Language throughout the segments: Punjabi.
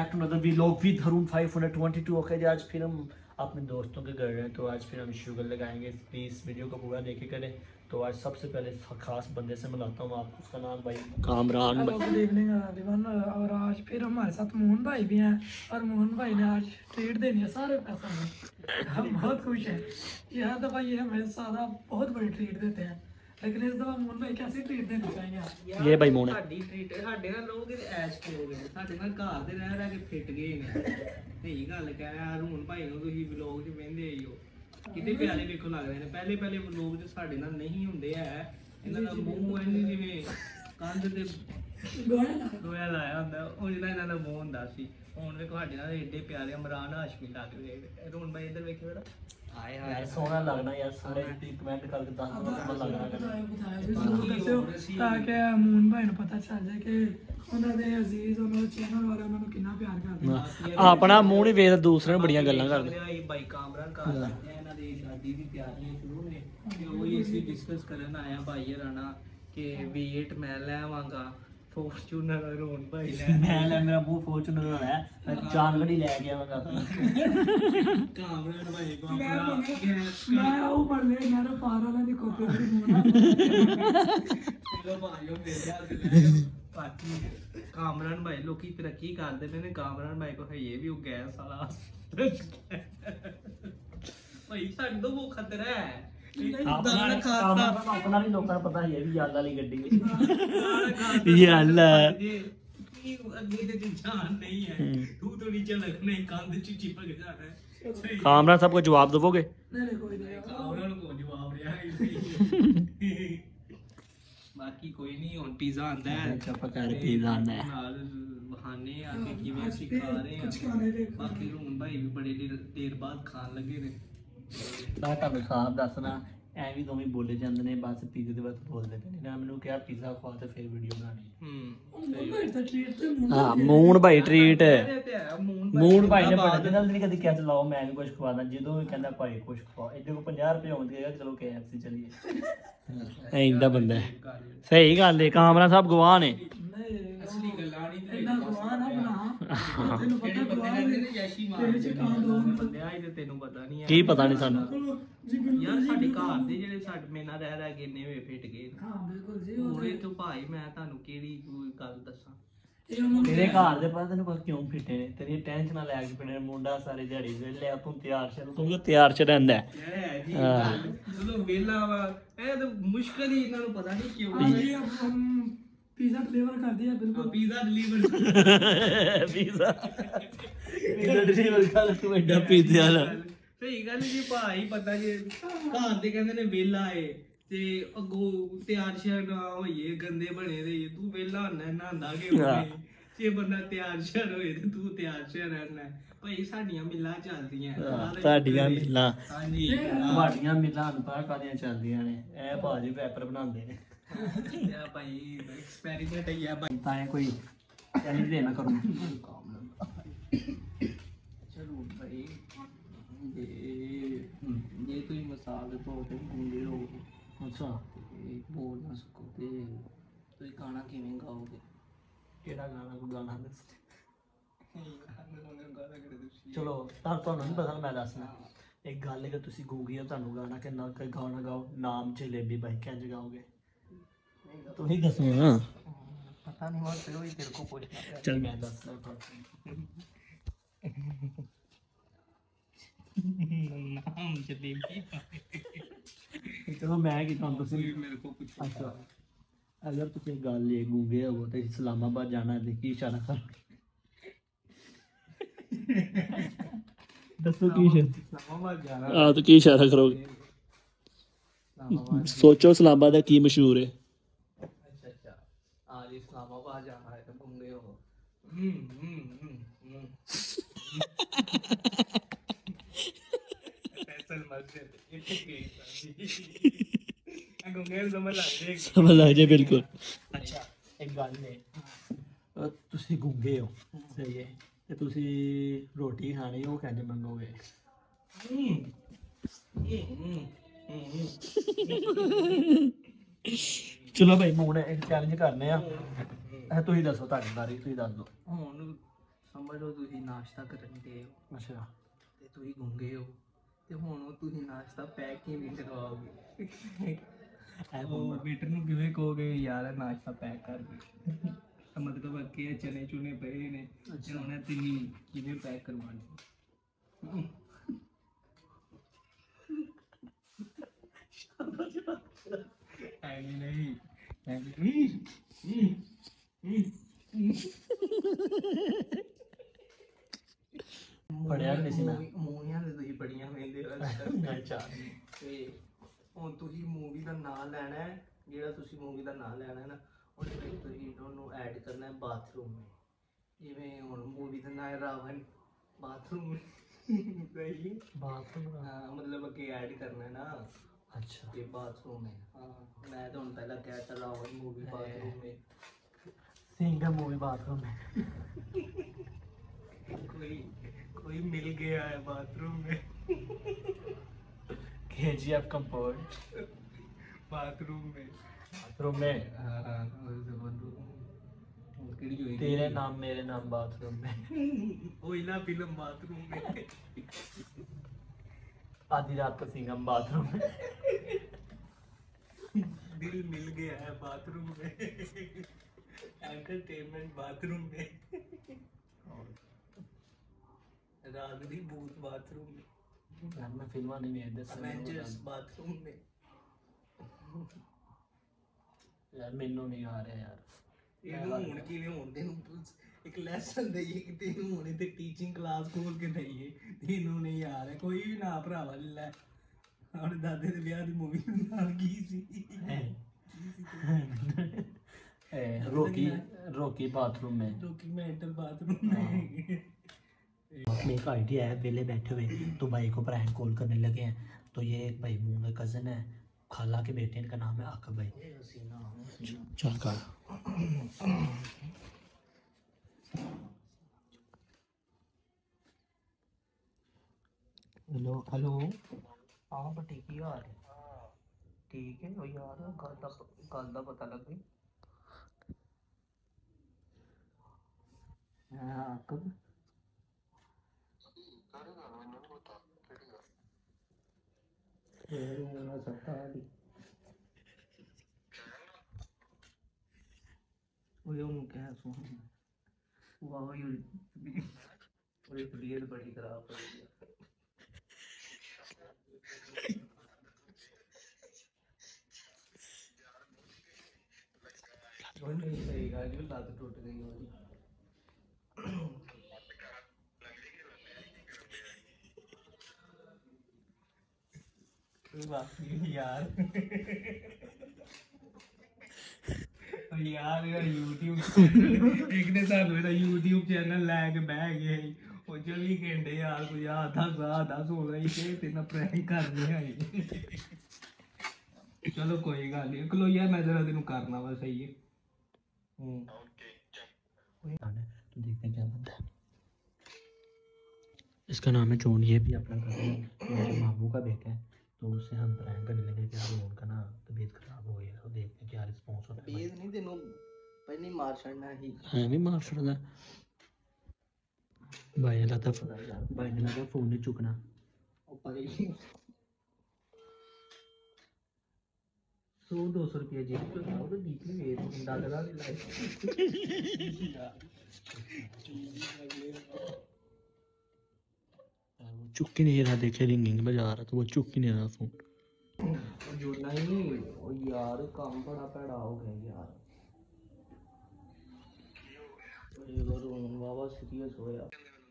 Vlog with Haroon 522। ओके जी, आज फिर हम अपने दोस्तों के घर गए तो आज फिर हम शुगर लगाएंगे। प्लीज़ वीडियो को पूरा देखे करें। तो आज सबसे पहले खास बंदे से मिलाता हूँ आपको, उसका नाम भाई Kamran. Hello, good evening everyone. और आज फिर हमारे साथ मोहन भाई भी हैं और मोहन भाई ने आज ट्रीट देनी है सारे पैसों में। हम बहुत खुश हैं। यह दफ़ा ये हमें सारा बहुत बड़ी ट्रीट देते हैं, लेकिन इस दफ़ा मोहन भाई कैसी ट्रीट देनी चाहिए आप? ये भाई मोहन ਸਾਡੀ ਟ੍ਰੀਟ ਸਾਡੇ ਨਾਲ ਲੋਕ ਐਸ਼ ਹੋ ਗਏ, ਸਾਡੇ ਨਾਲ ਘਰ ਦੇ ਰਹਿ ਰਹਿ ਕੇ ਫਿੱਟ ਗਏ ਨੇ। ਸਹੀ ਗੱਲ ਕਹਿ ਹਰੂਨ ਭਾਈ ਨੂੰ ਤੁਸੀਂ ਵਲੌਗ 'ਚ ਵਹਿੰਦੇ ਹੀ ਹੋ, ਕਿਤੇ ਪਿਆਰੇ ਵੇਖੋ ਲੱਗਦੇ ਨੇ। ਪਹਿਲੇ ਪਹਿਲੇ ਵਲੌਗ 'ਚ ਸਾਡੇ ਨਾਲ ਨਹੀਂ ਹੁੰਦੇ ਹੈ, ਇਹਨਾਂ ਦਾ ਮੂੰਹ ਐਨੀ ਜਿਵੇਂ ਕੰਧ ਤੇ ਗੋਇਆ ਲਾਇਆ ਹੁੰਦਾ, ਉਹ ਜਿਹੜਾ ਇਹਨਾਂ ਦਾ ਮੂੰਹ ਹੁੰਦਾ ਸੀ। ਹੁਣ ਵੇਖੋ ਸਾਡੇ ਨਾਲ ਏਡੇ ਪਿਆਰੇ ਇਮਰਾਨ ਹਾਸ਼ਮੀ ਲੱਗ ਰਹੇ। ਹਰੂਨ ਭਾਈ ਇੱਧਰ ਵੇਖੋ ਬੇਟਾ, ਹਾਏ ਹਾਏ यार सोना लगना यार, सारे कमेंट करके दस नंबर लगना ਤਾਂ ਕਿ ਮੋਹਨ ਭਾਈ ਨੂੰ ਪਤਾ ਚੱਲ ਜਾਏ ਕਿ ਉਹਨਾਂ ਦੇ ਅਜ਼ੀਜ਼ ਉਹਨਾਂ ਦੇ ਚੈਨਲ ਵਾਲੇ ਉਹਨਾਂ ਨੂੰ ਕਿੰਨਾ ਪਿਆਰ ਕਰਦੇ ਆ। अपना मुंह नहीं वेखदा, दूसरे बड़ियां गल्लां करदे। ਇਹ ਭਾਈ ਕਾਮਰਾਨ ਘਰ ਲੱਗਦੇ ਆ, ਇਹਨਾਂ ਦੀ ਸ਼ਾਦੀ ਦੀ ਤਿਆਰੀਆਂ ਸ਼ੁਰੂ ਨੇ ਤੇ ਉਹੀ ਅਸੀਂ ਡਿਸਕਸ ਕਰਨ ਆਇਆ ਭਾਈ ਹਰਾਣਾ ਕਿ ਵੇਟ ਮੈਂ ਲੈਵਾਂਗਾ ਫੋਰਚੂਨਰ ਹਰੂਨ ਭਾਈ ਲੈ मैं ले मेरा मुंह फॉर्च्यूनर होना है, मैं चांदगढ़ी ले गया मैं ਕਾਮਰਾਨ ਭਾਈ ਕੋ ਆਪਣਾ ਗੈਸ ਮੈਂ ਉਹ ਪੜ ਲਿਆ ਯਾਰ ਪਾਰ ਵਾਲਾ ਦੀ ਕੋਤੇ ਦੀ ਮੂੰਹ ਚਲੋ ਭਾਈ ਉਹ ਮੇਰੇ ਹੱਥ ਲੈ ਬਾਕੀ ਕਾਮਰਾਨ ਭਾਈ ਲੋਕੀ ਤਰੱਕੀ ਕਰਦੇ ਪਏ ਨੇ। ਕਾਮਰਾਨ ਭਾਈ ਕੋ ਹੈ ਇਹ ਵੀ ਉਹ ਗੈਸ ਵਾਲਾ ਭਾਈ ਸਾਡੇ ਤੋਂ ਉਹ ਖਤਰਾ ਹੈ। अपना अपना भी लोगों को पता है, ये भी याद वाली गड्डी याद ਅੱਗੇ ਤੇ ਜਾਨ ਨਹੀਂ ਹੈ, ਤੂੰ ਤੋਂ ਨੀਚੇ ਲੱਗਣਾ ਹੀ ਕੰਧ ਚ ਚਿਪਕ ਜਾਣਾ ਹੈ। कामरान साहब को जवाब दोगे? ਨਹੀਂ ਕੋਈ ਨਹੀਂ ਉਹਨਾਂ ਨੂੰ ਕੋਈ ਜਵਾਬ ਰਿਹਾ ਹੀ ਬਾਕੀ ਕੋਈ ਨਹੀਂ। ਹੁਣ ਪੀਜ਼ਾ ਆਂਦਾ ਹੈ, चुप कर, पिज़्ज़ा आंदा है। ਨਾਲ ਬਹਾਨੇ ਆ ਕੇ ਕਿਵੇਂ ਅਸੀਂ ਖਾ ਰਹੇ ਕੁਝ ਹਾਂ। ਖਾਣੇ ਦੇ ਬਾਕੀ ਰੂਨ ਭਾਈ ਵੀ ਬੜੇ ਦੇਰ ਬਾਅਦ ਖਾਣ ਲੱਗੇ ਨੇ। ਮੈਂ ਤੁਹਾਨੂੰ ਸਾਫ ਦੱਸਣਾ, ਐ ਵੀ ਦੋਵੇਂ ਬੋਲੇ ਜਾਂਦੇ ਨੇ, ਬਸ ਪੀਜ਼ੇ ਦੇ ਬਾਅਦ ਬੋਲਦੇ ਪਏ ਨੇ ਨਾ। ਮੈਨੂੰ ਕਿਹਾ ਪੀਜ਼ਾ ਖਵਾ ਤੇ ਫਿਰ ਵੀਡੀਓ ਬਣਾਣੀ। ਭਾਈ ਤਾਂ ਟ੍ਰੀਟ ਤੇ ਮੂੰਹ ਹਾਂ ਮੂਨ ਭਾਈ ਟ੍ਰੀਟ, ਤੇ ਹੈ ਮੂਨ ਭਾਈ ਨੇ ਬੜੇ ਦਿਨਾਂ ਨਹੀਂ ਕਦੀ ਕਿਹਾ ਚਲਾਓ ਮੈਂ ਵੀ ਕੁਝ ਖਵਾਦਾ। ਜਦੋਂ ਵੀ ਕਹਿੰਦਾ ਭਾਈ ਕੁਝ ਖਵਾ, ਇਹਦੇ ਕੋਲ 50 ਰੁਪਏ ਆਉਂਦੇ ਆ, ਚਲੋ KFC ਚਲੀਏ। ਐਂ ਦਾ ਬੰਦਾ ਹੈ, ਸਹੀ ਗੱਲ ਹੈ। ਕਾਮਰਾ ਸਾਹਿਬ ਗਵਾਹ ਨੇ। ਅਸਲੀ ਗੱਲਾਂ ਨਹੀਂ ਇੰਨਾ ਗਵਾਹ ਨਾ ਬਣਾ, ਤੈਨੂੰ ਪਤਾ ਗਵਾਹ ਨੇ ਦੇ ਜੈਸ਼ੀ ਮਾਰ ਚ ਕਾਂ ਦੋ ਬੰਦਿਆ ਇਹ ਤੈਨੂੰ ਪਤਾ ਨਹੀਂ ਹੈ। ਕੀ ਪਤਾ ਨਹੀਂ ਸਾਨੂੰ। ਜੀ ਬਿਲਕੁਲ ਯਾਰ ਸਾਡੇ ਘਰ ਦੇ ਜਿਹੜੇ ਸਾਡੇ ਮੇਰੇ ਨਾਲ ਰਹਿ ਰਹਿ ਕੇ ਇੰਨੇ ਵੇ ਫਿੱਟ ਗਏ ਨੇ। ਹਾਂ ਬਿਲਕੁਲ ਜੀ। ਉਹ ਹੋਏ ਤੋਂ ਭਾਈ ਮੈਂ ਤੁਹਾਨੂੰ ਕਿਹੜੀ ਕੋਈ ਗੱਲ ਦੱਸਾਂ। ਇਹ ਉਹਨਾਂ ਤੇਰੇ ਘਰ ਦੇ ਪਤਾ ਤੈਨੂੰ ਕਿਉਂ ਫਿੱਟੇ ਨੇ? ਤੇਰੀ ਟੈਨਸ਼ਨ ਨਾ ਲੈ ਕੇ ਫਿੱਟੇ ਨੇ। ਮੁੰਡਾ ਸਾਰੇ ਦਿਹਾੜੀ ਵੇਲੇ ਆ, ਤੂੰ ਤਿਆਰ ਤੂੰ ਤਾਂ ਤਿਆਰ ਚ ਰਹਿੰਦਾ ਹੈ। ਹੈ ਜੀ ਜਦੋਂ ਵੇਲਾ ਵਾ ਇਹ ਤਾਂ ਮੁਸ਼ਕਲ ਹੀ, ਇਹਨਾਂ ਨੂੰ ਪਤਾ ਨਹੀਂ ਕਿਉਂ। ਜੀ ਪੀਜ਼ਾ ਡਿਲੀਵਰ ਕਰ ਦਿਆ ਬਿਲकुल। ਪੀਜ਼ਾ ਡਿਲੀਵਰ ਪੀਜ਼ਾ ਡਿਲੀਵਰ ਕਰ ਤੂੰ ਐਡਾ ਪੀਜ਼ੇ ਵਾਲਾ। ਸਹੀ ਗੱਲ ਜੀ ਭਾਈ, ਪਤਾ ਜੇ ਘਰ ਦੇ ਕਹਿੰਦੇ ਨੇ ਵੇਲਾ ਏ ਤੇ ਅੱਗੋਂ ਤਿਆਰ ਸ਼ਿਆਰ ਨਾ ਹੋਈਏ, ਗੰਦੇ ਬਣੇ ਦੇ ਤੂੰ ਵੇਲਾ ਹੁੰਦਾ ਨਹਾਂਦਾ ਕਿ ਜੇ ਬੰਦਾ ਤਿਆਰ ਸ਼ਿਆਰ ਹੋਏ ਤੇ ਤੂੰ ਤਿਆਰ ਸ਼ਿਆਰ ਰਹਿਣਾ। ਭਾਈ ਸਾਡੀਆਂ ਮਿਲਾਂ ਚੱਲਦੀਆਂ, ਤੁਹਾਡੀਆਂ ਮਿਲਾਂ, ਹਾਂਜੀ ਤੁਹਾਡੀਆਂ ਮਿਲਾਂ ਅਨਪੜ੍ਹ ਕਾਦੀਆਂ ਚੱਲਦੀਆਂ ਨੇ। ਇਹ ਭਾਜੀ ਵੈਪਰ ਬਣਾਉਂਦੇ ਨੇ। ਭਾਈ ਐਕਸਪੈਰੀਮੈਂਟ ਹੀ ਆ ਭਾਈ। ਤਾਂ ਕੋਈ ਚੈਲੰਜ ਦੇ ਨਾ ਕਰੂੰ। ਚਲੋ ਭਾਈ ਜੇ ਤੁਸੀਂ ਮਸਾਲੇ ਧੋ ਕੇ ਭੁੰਦੇ ਹੋ ਅੱਛਾ ਤੇ ਬੋਲ ਨਾ ਸਕੋ ਤੇ ਤੁਸੀਂ ਗਾਣਾ ਕਿਵੇਂ ਗਾਓਗੇ? ਕਿਹੜਾ ਗਾਣਾ? ਕੋਈ ਗਾਣਾ ਦੱਸ। ਚਲੋ ਤੁਹਾਨੂੰ ਨਹੀਂ ਪਤਾ, ਮੈਂ ਦੱਸਣਾ। ਇੱਕ ਗੱਲ ਹੈ ਕਿ ਤੁਸੀਂ ਗੂਗੀ ਆ, ਤੁਹਾਨੂੰ ਗਾਣਾ ਕਿੰਨਾ ਗਾਣਾ ਗਾਓ। ਨਾਮ ਜਲੇਬੀ ਬਾਈ ਕਿੰਝ ਗਾਓਗੇ? ਤੁਸੀਂ ਦੱਸੋ ਨਾ। ਪਤਾ ਨਹੀਂ ਮੈਂ ਤੇਰੇ ਕੋਲ ਪੁੱਛਣਾ। ਚਲ ਮੈਂ ਦੱਸਦਾ ਨਾਮ ਜਲੇਬੀ ਚਲੋ ਮੈਂ ਕੀ ਤੁਹਾਨੂੰ ਤੁਸੀਂ ਮੇਰੇ ਕੋਲ ਪੁੱਛ। ਅੱਛਾ ਅਗਰ ਤੁਸੀਂ ਗੱਲ ਇਹ ਗੂੰਗੇ ਹੋ ਤੇ ਇਸਲਾਮਾਬਾਦ ਜਾਣਾ ਹੈ, ਕੀ ਇਸ਼ਾਰਾ ਕਰ? ਦੱਸੋ ਕੀ ਇਸਲਾਮਾਬਾਦ ਜਾਣਾ। ਆ ਤਾਂ ਕੀ ਇਸ਼ਾਰਾ ਕਰੋਗੇ? ਸੋਚੋ ਇਸਲਾਮਾਬਾਦ ਦਾ ਕੀ ਮਸ਼ਹੂਰ ਹੈ? ਅੱਛਾ ਅੱਛਾ आज इस्लामाबाद जाना है तो घूमने हो। फैसल मस्जिद समझ आ जाए बिल्कुल। अच्छा एक गल है, ਤੁਸੀਂ ਗੁੰਗੇ ਹੋ ਸਹੀ ਹੈ ਤੇ ਤੁਸੀਂ ਰੋਟੀ ਖਾਣੀ ਉਹ ਕਹਿੰਦੇ ਮੰਗੋਗੇ। ਚਲੋ ਭਾਈ ਹੁਣ ਇੱਕ ਚੈਲੰਜ ਕਰਨੇ ਆ। ਤੁਸੀਂ ਦੱਸੋ ਤੁਹਾਡੀ ਬਾਰੇ, ਤੁਸੀਂ ਦੱਸ ਦਿਓ। ਹੁਣ ਸਮਝ ਲਓ ਤੁਸੀਂ ਨਾਸ਼ਤਾ ਕਰਨ ਗਏ ਹੋ ਅੱਛਾ ਤੇ ਤੁਸੀਂ ਗੁੰਗੇ ਹੋ ਤੇ ਹੁਣ ਉਹ ਤੁਸੀਂ ਨਾਸ਼ਤਾ ਪੈਕ ਕਿਵੇਂ ਕਰਵਾਓਗੇ? ਉਹ ਵੇਟਰ ਨੂੰ ਕਿਵੇਂ ਕਹੋਗੇ ਯਾਰ ਨਾਸ਼ਤਾ ਪੈਕ ਕਰ ਦੇ? ਮਤਲਬ ਅੱਗੇ ਚਨੇ ਚੁਨੇ ਪਏ ਨੇ ਤੇ ਹੁਣ ਤੁਸੀਂ ਕਿਵੇਂ ਪੈਕ ਕਰਵਾਉਣੇ? ਐਵੇਂ ਨਹੀਂ ਪੜਿਆ ਨਹੀਂ ਸੀ ਮੈਂ। ਮੂਵੀਆਂ ਦੇ ਤੁਸੀਂ ਬੜੀਆਂ ਵੇਖਦੇ ਹੋ ਅੱਛਾ ਤੇ ਹੁਣ ਤੁਸੀਂ ਮੂਵੀ ਦਾ ਨਾਮ ਲੈਣਾ ਹੈ, ਜਿਹੜਾ ਤੁਸੀਂ ਮੂਵੀ ਦਾ ਨਾਮ ਲੈਣਾ ਹੈ ਨਾ ਉਹਦੇ ਵਿੱਚ ਤੁਸੀਂ ਉਹਨੂੰ ਐਡ ਕਰਨਾ ਹੈ ਬਾਥਰੂਮ में। ਜਿਵੇਂ ਹੁਣ ਮੂਵੀ ਦਾ ਨਾਮ ਹੈ ਰਾਵਣ ਬਾਥਰੂਮ ਸਹੀ ਬਾਥਰੂਮ ਹਾਂ मतलब ਅੱਗੇ ਐਡ ਕਰਨਾ ਹੈ ਨਾ अच्छा ये बाथरूम है। हाँ मैं तो पहला कहता रावण मूवी बाथरूम में सिंघम मूवी बाथरूम में कोई कोई मिल गया है बाथरूम में KGF कंपोज बाथरूम में बाथरूम में तेरे नाम मेरे नाम बाथरूम में वही ना फिल्म बाथरूम में आधी रात को सिंघम बाथरूम में दिल मिल गया है बाथरूम में एंटरटेनमेंट बाथरूम में रागनी भूत बाथरूम में यार मैं फिल्म नहीं देखता एवेंजर्स बाथरूम में यार मैनू नहीं आ रहा यार ਇਹਨੂੰ ਹੁਣ ਕਿਵੇਂ ਹੁਣ ਦੇ ਨੂੰ ਇੱਕ ਲੈਸਨ ਦਈਏ ਕਿ ਤੈਨੂੰ ਹੁਣ ਇੱਥੇ ਟੀਚਿੰਗ ਕਲਾਸ ਖੋਲ ਕੇ ਦਈਏ ਤੈਨੂੰ ਨਹੀਂ ਆ ਰਿਹਾ ਕੋਈ ਵੀ ਨਾ ਭਰਾਵਾ ਲੈ ਆਪਣੇ ਦਾਦੇ ਦੇ ਵਿਆਹ ਦੀ ਮੂਵੀ ਨਾਲ ਕੀ ਸੀ रोकी रोकी बाथरूम में डॉक्यूमेंटल बाथरूम में अपने एक आइडिया है वेले बैठे हुए तो भाई को प्रैंक कॉल करने लगे हैं तो ये एक भाई मुंह का कज़न है खाला के बेटे इनका नाम है आका भाई चल कर हेलो हेलो हाँ बटी की हाल है ठीक है ਉਹ ਯਾਰ ਗੱਲ ਦਾ ਪਤਾ ਲੱਗੇ ਹਾਂ ਕਬ ਇਹ ਰੂਣਾ ਸੱਤਾ ਦੀ ਉਹ ਉਹਨੂੰ ਕਹਿ ਸੁਣ ਵਾਹ ਇਹ ਉਹਦੀ ਤਬੀਅਤ ਬੜੀ ਖਰਾਬ ਹੋ ਗਈ ਉਹ ਨਹੀਂ ਸਹੀ ਗੱਲ ਜੀ ਲੱਤ ਟੁੱਟ ਗਈ ਉਹਦੀ ਬਾਕੀ ਯਾਰ ਯਾਰ ਇਹਦਾ YouTube ਇੱਕ ਨੇ ਸਾਨੂੰ ਇਹਦਾ YouTube ਚੈਨਲ ਲੈ ਕੇ ਬਹਿ ਗਏ ਸੀ। ਉਹ 24 ਘੰਟੇ ਯਾਰ ਕੋਈ ਦੱਸ ਹੋ ਰਹੀ ਤੇ ਤੈਨੂੰ ਪ੍ਰੈਂਕ ਕਰਨੀ ਆਈ ਚਲੋ ਕੋਈ ਗੱਲ ਨਹੀਂ ਕਲੋ ਯਾਰ मैं जरा तेन करना वा सही है तो देखते हैं क्या बनता है। इसका नाम है जॉन ये भी अपना कज़न है मेरे मामू का बेटा है तो उससे हम प्रैंक करने लगे कि यार उनका ना तबीयत खराब हो गई है तो देखते हैं क्या रिस्पॉन्स होता है। ਤਬੀयत ਨਹੀਂ ਤੈਨੂੰ ਪਹਿਲੀ ਮਾਰ ਛੱਡਣਾ ਸੀ है भी मार छड़ा भाई ने लगा फोन नहीं चुकना ਉਹ ਪਰੇ 100-200 रुपया जेब चो था तो डीपी वेट डॉलर वाली लाइफ वो चुक ही नहीं रहा देखे रिंगिंग बजा रहा तो वो चुक ही नहीं रहा फोन जो नहीं ਉਹ ਯਾਰ ਕੰਮ ਬੜਾ ਭੈੜਾ ਹੋ ਗਿਆ ਯਾਰ ਇਹ ਰੋਣ ਵਾਵਾ ਸੀਰੀਅਸ ਹੋਇਆ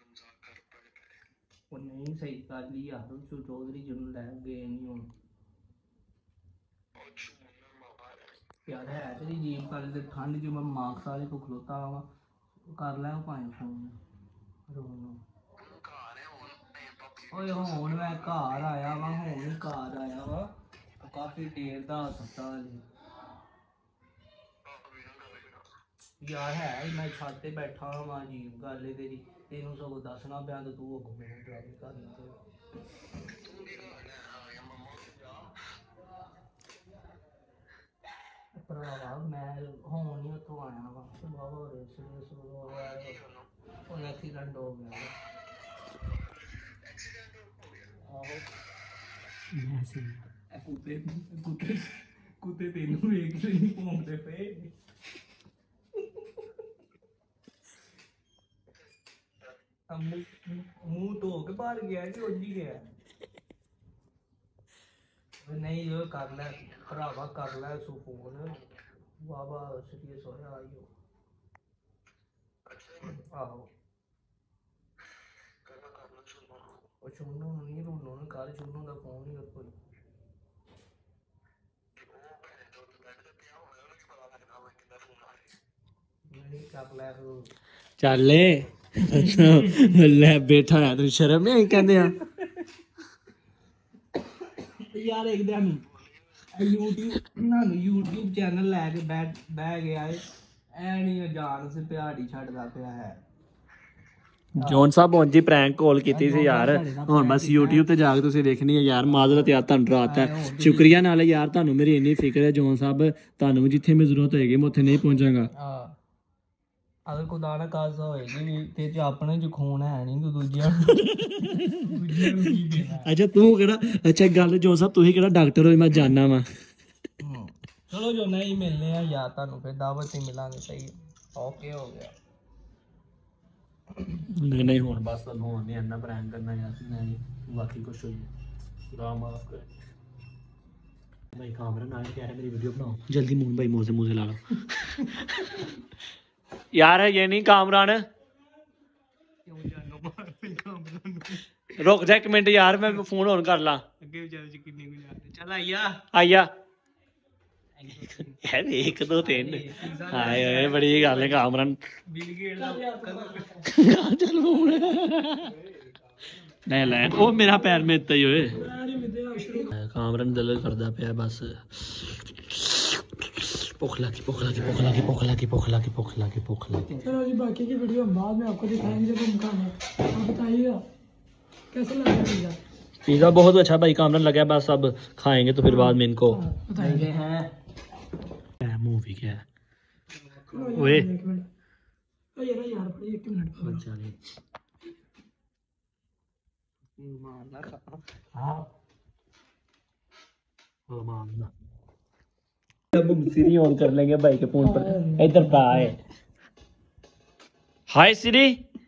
ਉਹ ਨਹੀਂ ਸਹੀ ਕਰ ਲਈ ਯਾਰ ਉਹ ਚੌਧਰੀ ਜੀ ਨੂੰ ਲੈ ਗਏ ਨਹੀਂ ਹੁਣ यार है तेरी जीप कर दे ठंड जो मैं मार्क्स वाले को खलोता वा कर लै भाएं फोन ओए हुन मैं घर आया वा हुन ही घर आया वा काफी देर दा सुत्ता यार है मैं छत ते बैठा वा अजीब गल है तेरी तेनू सगों दसना पिया तो तू अगों मेरे ड्राइव करना ਭਰਾਵਾ ਮੈਂ ਹੁਣ ਹੀ ਉੱਥੋਂ ਆਇਆ ਵਾ ਬਾਬਾ ਸੀਰੀਅਸ और एक्सीडेंट हो गया कुत्ते तेनू वेख के नहीं भौंकदे पे मुंह धो के बाहर गया कि उंज ही गया नहीं यो कर ले भरावा कर ले सो फोन बाबा सीरियस होया आइयो आहो और चुन्नू नहीं रोनो ने कर चुन्नू का फोन ही और कोई नहीं कर ले ਚੱਲ ਲੈ ਬੈਠਾ ਹੋਇਆ ਤੈਨੂੰ ਸ਼ਰਮ ਨਹੀਂ ਆਈ ਕਹਿੰਦੇ ਆ यार एक दिन YouTube चैनल लैके बह गया है ऐ नहीं जान से प्याड़ी छड़दा पिया है ਜੋਨ ਸਾਹਿਬ ਉਂਝ ਹੀ ਪ੍ਰੈਂਕ ਕਾਲ ਕੀਤੀ ਸੀ ਯਾਰ ਹੁਣ ਬਸ YouTube ਤੇ ਜਾ ਕੇ ਤੁਸੀਂ ਵੇਖਣੀ ਹੈ ਯਾਰ ਮਾਜ਼ਰਤ ਯਾਰ ਤੁਹਾਨੂੰ ਰਾਤ ਹੈ ਸ਼ੁਕਰੀਆ ਨਾਲ ਯਾਰ ਤੁਹਾਨੂੰ ਮੇਰੀ ਇੰਨੀ ਫਿਕਰ ਹੈ ਜੋਨ ਸਾਹਿਬ ਤੁਹਾਨੂੰ ਜਿੱਥੇ ਮੇਰੀ ਜ਼ਰੂਰਤ ਹੋਏਗੀ ਮੈਂ ਉੱਥੇ ਨਹੀਂ ਪਹੁੰਚਾਂਗਾ अगर खुदा ना खासा होएगी भी ते च अपने च खून है नहीं तो दूजियां ਅੱਛਾ ਤੂੰ ਕਿਹੜਾ ਅੱਛਾ ਗੱਲ ਜੋਨ ਸਾਹਿਬ ਤੁਸੀਂ ਕਿਹੜਾ ਡਾਕਟਰ ਹੋਏ ਮੈਂ ਜਾਣਨਾ ਵਾ चलो जो नहीं मिलने हैं या तानू फिर दावत ही मिलांगे सही ओके हो गया नहीं नहीं ਹੁਣ ਬਸ ਤੁਹਾਨੂੰ ਹੁਣ ਨਹੀਂ ਇੰਨਾ ਪ੍ਰੈਂਕ ਕਰਨਾ ਯਾਰ ਨਹੀਂ ਬਾਕੀ ਕੁਝ ਹੋਈ ਖੁਦਾ ਮਾਫ ਕਰੇ ਭਾਈ ਕਾਮਰਾਨ ਆਇਆ ਕਹਿ ਰਿਹਾ ਮੇਰੀ ਵੀਡੀਓ ਬਣਾਓ ਜਲਦੀ ਮੂਨ ਭਾਈ ਮੋਜ਼ੇ ਮੋਜ਼ੇ ਲਾ ਲਓ यार ये नहीं कामरान रुक जा एक मिनट यार मैं फोन ऑन कर ला चल आइया आइया यार 1 2 3 हाय ओए बड़ी गल है कामरान चल नहीं ले ओ मेरा पैर में इतना ही होए कामरान दिल करदा पिया बस भूख लगी चलो जी बाकी की वीडियो हम बाद में आपको दिखाएंगे जब हम खाना आप बताइएगा कैसा लगा पिज़्ज़ा पिज़्ज़ा बहुत अच्छा भाई कामरान लगा बस अब खाएंगे तो फिर बाद में इनको बताएंगे हैं मूवी क्या है ओए यार एक मिनट बच्चा नहीं मारना खा हाँ ओ मारना अब हम सीरी ऑन कर लेंगे भाई के फोन पर इधर पा आए हाय सीरी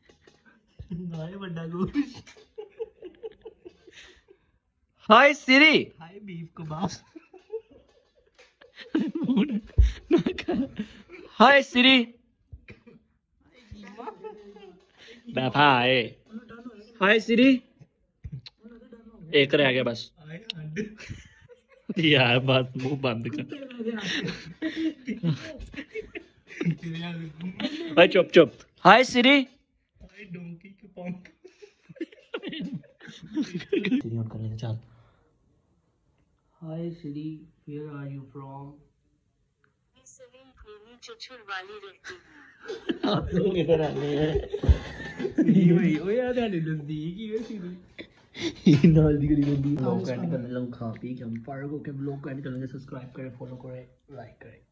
हाय सीरी हाय बीफ कबाब हाय सीरी बैठा है हाय सीरी एक रह गया बस यार बात मुंह बंद कर भाई चुप चुप हाय सीरी डोंकी के पंख सीरी ऑन कर लेंगे चल hi Shri where are you from चुचुर वाली रहती आप लोग इधर आने हैं ओ यार ਤੁਹਾਡੇ ਨਜ਼ਦੀਕ ਹੀ ਹੈ श्री नाल दी गली में ब्लॉग एंड करने लगा खा पी के हम पार्क होके ब्लॉग एंड करेंगे सब्सक्राइब करें फॉलो करें लाइक करें